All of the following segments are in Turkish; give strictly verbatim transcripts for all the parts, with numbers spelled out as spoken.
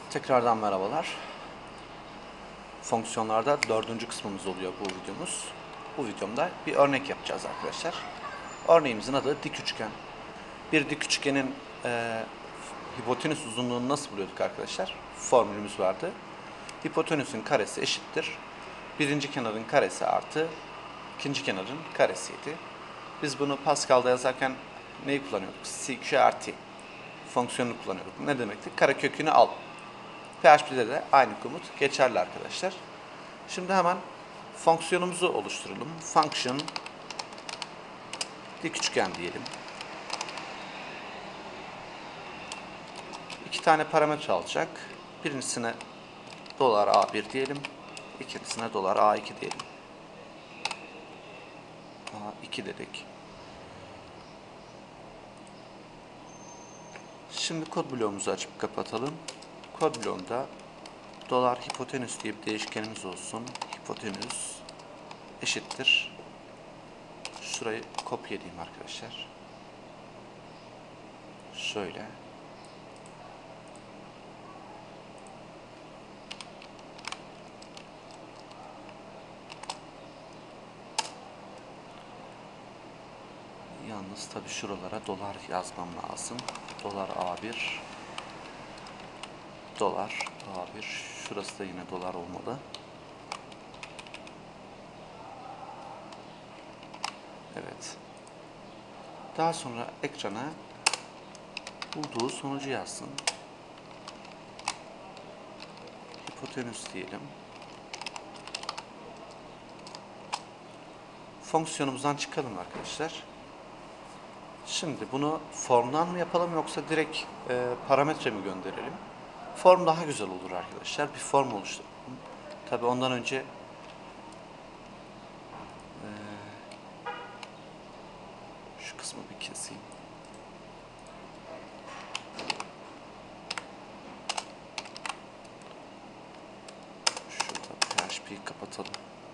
Tekrardan merhabalar. Fonksiyonlarda dördüncü kısmımız oluyor bu videomuz. Bu videomda bir örnek yapacağız arkadaşlar. Örneğimizin adı dik üçgen. Bir dik üçgenin e, hipotenüs uzunluğunu nasıl buluyorduk arkadaşlar? Formülümüz vardı. Hipotenüsün karesi eşittir birinci kenarın karesi artı ikinci kenarın karesiydi. Biz bunu Pascal'da yazarken neyi kullanıyorduk? Sec artı fonksiyonunu kullanıyorduk. Ne demekti? Karekökünü al. P H P'de de aynı komut geçerli arkadaşlar. Şimdi hemen fonksiyonumuzu oluşturalım. Function dik üçgen diyelim. İki tane parametre alacak. Birincisine dolar A bir diyelim. İkincisine dolar A iki diyelim. A iki dedik. Şimdi kod bloğumuzu açıp kapatalım. Kod bloğunda dolar hipotenüs diye bir değişkenimiz olsun. Hipotenüs eşittir. Şurayı kopyalayayım arkadaşlar. Şöyle. Yalnız tabi şuralara dolar yazmam lazım. Dolar A bir. Dolar A bir. Şurası da yine dolar olmalı. Evet. Daha sonra ekrana bulduğu sonucu yazsın. Hipotenüs diyelim. Fonksiyonumuzdan çıkalım arkadaşlar. Şimdi bunu formdan mı yapalım yoksa direkt e, parametre mi gönderelim? Form daha güzel olur arkadaşlar. Bir form oluşturalım. Tabi ondan önce e, şu kısmı bir keseyim. Şurada P H P'yi kapatalım.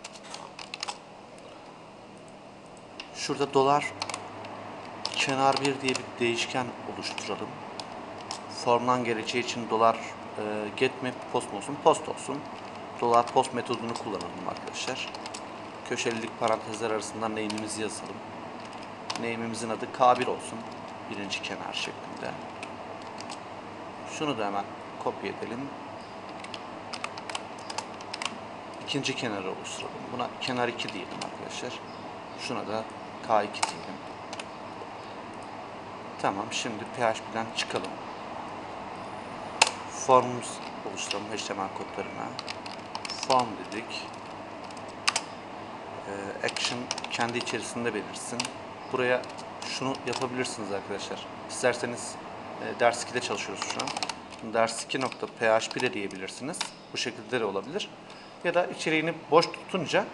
Şurada dolar kenar bir diye bir değişken oluşturalım. Formdan geleceği için dolar e, get mi post mu olsun? Post olsun. Dolar post metodunu kullanalım arkadaşlar. Köşelilik parantezler arasında name'imizi yazalım. Name'imizin adı K bir olsun. Birinci kenar şeklinde. Şunu da hemen kopya edelim. İkinci kenarı oluşturalım. Buna kenar iki diyelim arkadaşlar. Şuna da K iki diyelim. Tamam, şimdi P H P'den çıkalım. Formumuz oluşturalım H T M L kodlarına. Form dedik. Ee, action kendi içerisinde belirsin. Buraya şunu yapabilirsiniz arkadaşlar. İsterseniz e, ders ikide çalışıyoruz şu an. ders iki nokta P H P de diyebilirsiniz. Bu şekilde de olabilir. Ya da içeriğini boş tutunca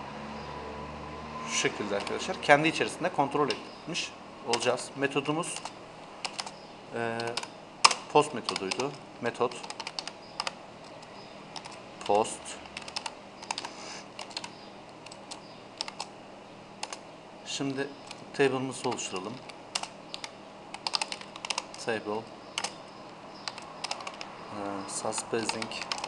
şu şekilde arkadaşlar kendi içerisinde kontrol etmiş olacağız. Metodumuz e, post metoduydu. Metot post Şimdi table'ımızı oluşturalım. Table uh, Suspacing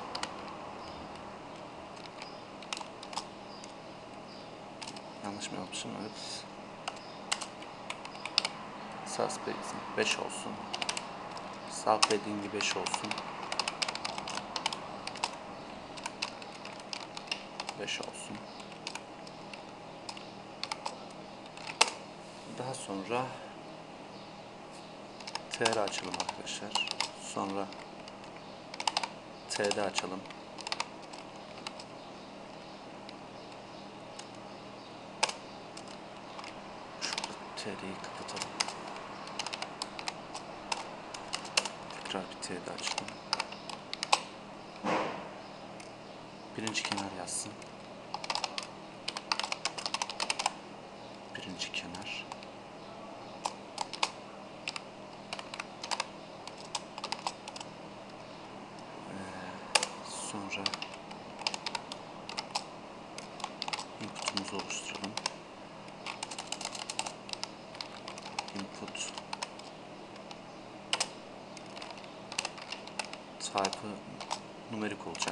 yanlış mı yapmışım? Evet. Suspacing beş olsun. Subpadding'i beş olsun. beş olsun. Daha sonra tr açalım arkadaşlar. Sonra td açalım. Şurada tr'yi kapatalım. Tekrar bir td açalım. Birinci kenar yazsın. Birinci kenar. Sonra input'umuzu oluşturalım. Input Type'ı numerik olacak.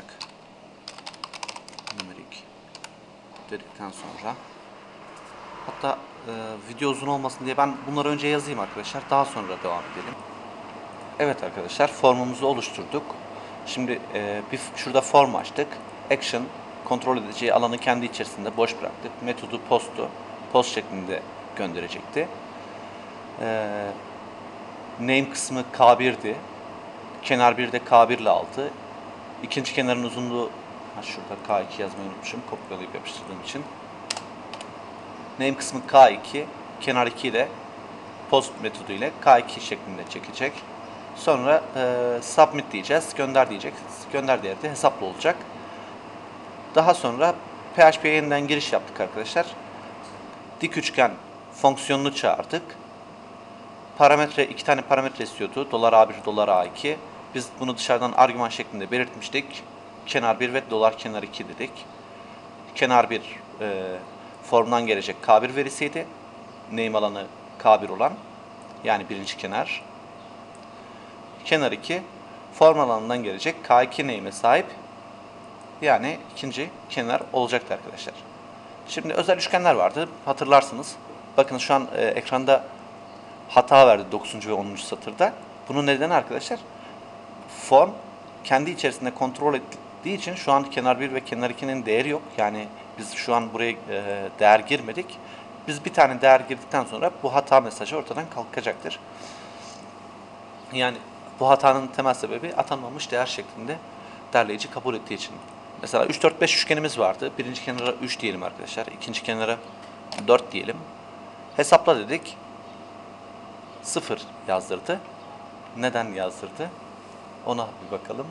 Numerik dedikten sonra, hatta e, video uzun olmasın diye ben bunları önce yazayım arkadaşlar. Daha sonra devam edelim. Evet arkadaşlar, formumuzu oluşturduk. Şimdi e, bir şurada form açtık. Action kontrol edeceği alanı kendi içerisinde boş bıraktık. Metodu post'u post şeklinde gönderecekti. E, name kısmı K bir'di. Kenar bir de K bir ile aldı. İkinci kenarın uzunluğu, ha şurada K iki yazmayı unutmuşum. Kopyalayıp yapıştırdığım için. Name kısmı K iki, kenar iki ile post metodu ile K iki şeklinde çekecek. Sonra e, submit diyeceğiz. Gönder diyecek. Gönder değeri de hesaplı olacak. Daha sonra P H P'ye yeniden giriş yaptık arkadaşlar. Dik üçgen fonksiyonunu çağırdık. Parametre, iki tane parametre istiyordu. Dolar A bir, dolar A iki. Biz bunu dışarıdan argüman şeklinde belirtmiştik. Kenar bir ve dolar kenar iki dedik. Kenar bir e, formdan gelecek K bir verisiydi. Name alanı K bir olan. Yani birinci kenar. Kenar iki form alanından gelecek K iki name'e sahip. Yani ikinci kenar olacaktı arkadaşlar. Şimdi özel üçgenler vardı. Hatırlarsınız. Bakın şu an e, ekranda hata verdi dokuzuncu ve onuncu satırda. Bunun nedeni arkadaşlar, form kendi içerisinde kontrol ettiği için şu an kenar bir ve kenar ikinin değeri yok. Yani biz şu an buraya e, değer girmedik. Biz bir tane değer girdikten sonra bu hata mesajı ortadan kalkacaktır. Yani bu hatanın temel sebebi atanmamış değer şeklinde derleyici kabul ettiği için. Mesela üç dört beş üçgenimiz vardı. Birinci kenara üç diyelim arkadaşlar. İkinci kenara dört diyelim. Hesapla dedik. sıfır yazdırdı. Neden yazdırdı? Ona bir bakalım.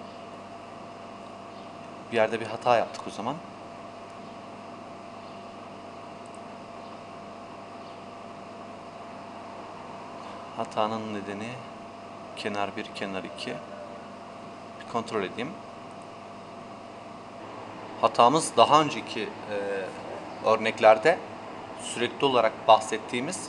Bir yerde bir hata yaptık o zaman. Hatanın nedeni kenar bir, kenar iki. Bir kontrol edeyim. Hatamız daha önceki e, örneklerde sürekli olarak bahsettiğimiz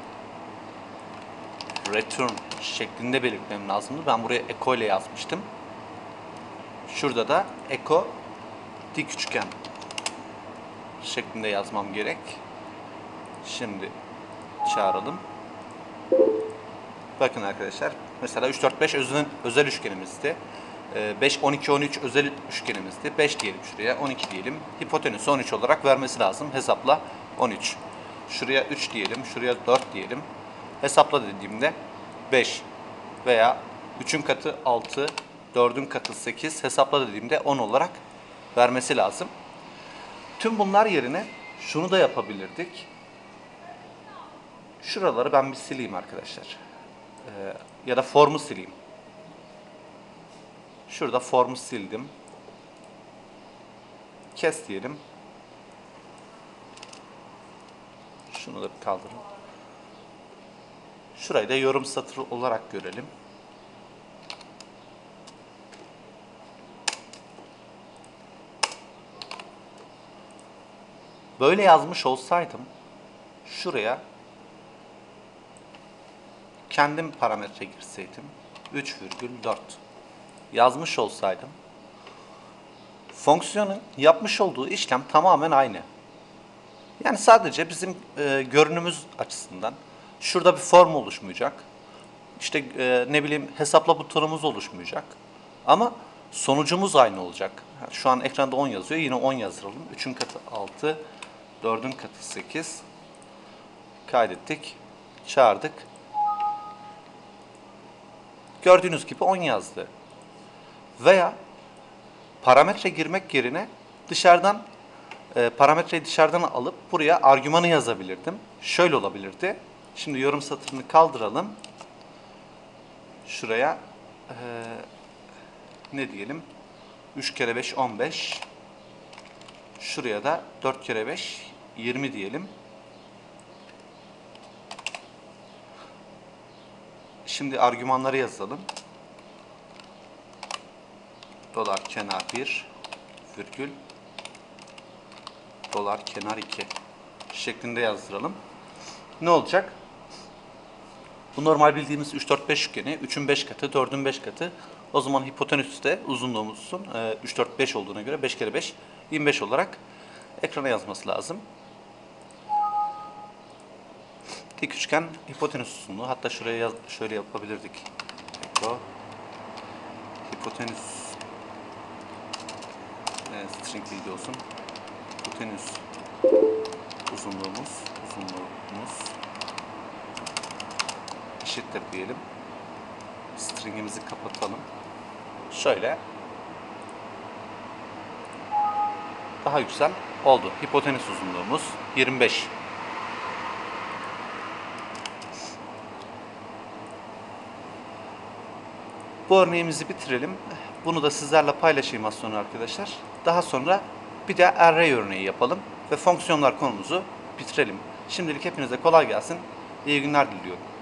return şeklinde belirtmem lazımdı. Ben buraya echo ile yazmıştım. Şurada da echo dik üçgen şeklinde yazmam gerek. Şimdi çağıralım. Bakın arkadaşlar, mesela üç dört beş özel, özel üçgenimizdi. beş on iki on üç özel üçgenimizdi. beş diyelim şuraya, on iki diyelim. Hipotenüsü on üç olarak vermesi lazım. Hesapla on üç. Şuraya üç diyelim, şuraya dört diyelim. Hesapla dediğimde beş veya üçün katı altı, dördün katı sekiz, hesapla dediğimde on olarak vermesi lazım. Tüm bunlar yerine şunu da yapabilirdik. Şuraları ben bir sileyim arkadaşlar. Ee, ya da formu sileyim. Şurada formu sildim. Kes diyelim. Şunu da kaldırın. Şurayı da yorum satırı olarak görelim. Böyle yazmış olsaydım şuraya kendim parametre girseydim üç virgül dört yazmış olsaydım fonksiyonun yapmış olduğu işlem tamamen aynı. Yani sadece bizim e, görünümüz açısından şurada bir form oluşmayacak. İşte e, ne bileyim hesapla butonumuz oluşmayacak. Ama sonucumuz aynı olacak. Şu an ekranda on yazıyor. Yine on yazalım. üçün katı altı, dördün katı sekiz. Kaydettik. Çağırdık. Gördüğünüz gibi on yazdı. Veya parametre girmek yerine dışarıdan e, parametreyi dışarıdan alıp buraya argümanı yazabilirdim. Şöyle olabilirdi. Şimdi yorum satırını kaldıralım. Şuraya e, ne diyelim? üç kere beş on beş. Şuraya da dört kere beş yirmi diyelim. Şimdi argümanları yazalım. Dolar kenar bir virgül dolar kenar iki şeklinde yazdıralım. Ne olacak? Bu normal bildiğimiz üç dört beş üçgeni. üçün beş katı, dördün beş katı. O zaman hipotenüs de uzunluğumuzun e, üç, dört, beş olduğuna göre beş kere beş, yirmi beş olarak ekrana yazması lazım. Dik üçgen hipotenüs uzunluğu. Hatta şuraya yaz, şöyle yapabilirdik. Eko, hipotenüs e, string bilgi olsun. Hipotenüs uzunluğumuz, uzunluğumuz eşittir diyelim. Stringimizi kapatalım. Şöyle. Daha güzel oldu. Hipotenüs uzunluğumuz yirmi beş. Bu örneğimizi bitirelim. Bunu da sizlerle paylaşayım az sonra arkadaşlar. Daha sonra bir de array örneği yapalım ve fonksiyonlar konumuzu bitirelim. Şimdilik hepinize kolay gelsin. İyi günler diliyorum.